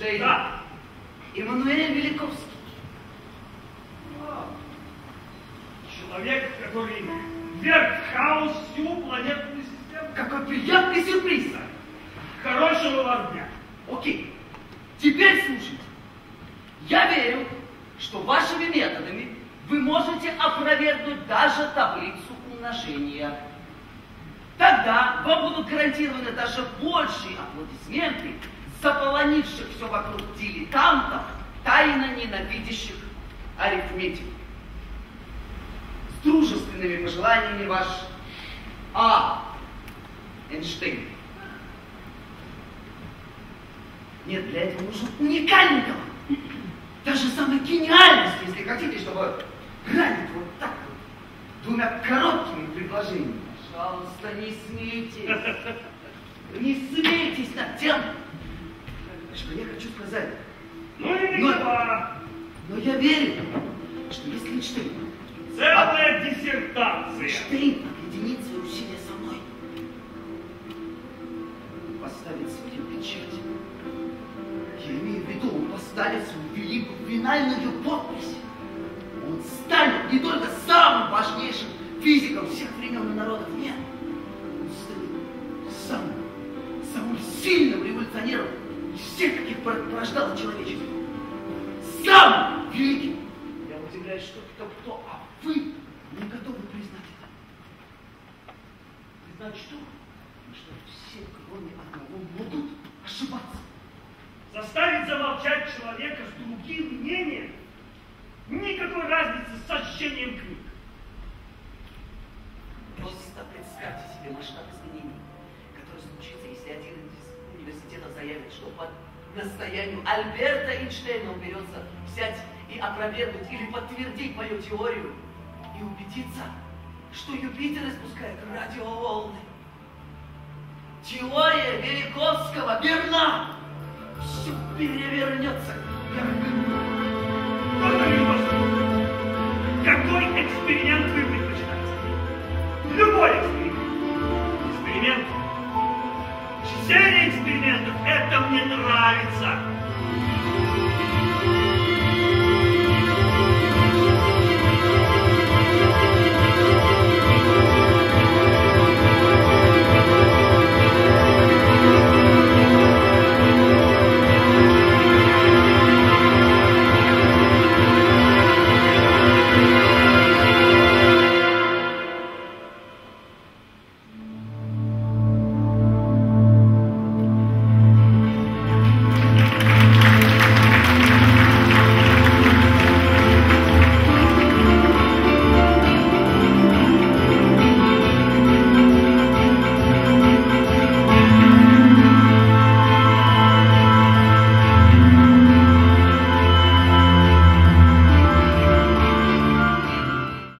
Эйнштейн. Да. Эммануэль Великовский. Человек, который вверг в хаос всю планетную систему. Какой приятный сюрприз! Хорошего вам дня. Окей. Теперь слушайте. Я верю, что вашими методами вы можете опровергнуть даже таблицу умножения. Тогда вам будут гарантированы даже большие аплодисменты заполонивших все вокруг дилетантов, тайно ненавидящих арифметику. С дружественными пожеланиями ваш А. Эйнштейн. Нет, для этого нужен уникальный талант. Даже самая гениальность, если хотите, чтобы гранить вот так вот, двумя короткими предложениями. Пожалуйста, не смейтесь. Не смейтесь над тем, что я хочу сказать. Ну и дела. Но я верю, что если Эйнштейн... Целая диссертация. Эйнштейн объединит свои усилия со мной, поставит свою печать. Я имею в виду, он поставит свою великую финальную подпись. Он станет не только самым важнейшим физиком всех времен и народов. Нет, он станет самым сильным революционером из всех, каких порождало человечество. Самым великим. Я удивляюсь, что кто, а вы не готовы признать это. Признать что? Что все, кроме одного, могут ошибаться. Заставить замолчать человека с другим мнением? Никакой разницы с сожжением книг. Просто представьте себе масштаб изменений, который случится, если один из университетов заявит, что по настоянию Альберта Эйнштейна он берется взять и опровергнуть или подтвердить мою теорию и убедиться, что Юпитер испускает радиоволны. Теория Великовского верна! Все перевернется. Какой эксперимент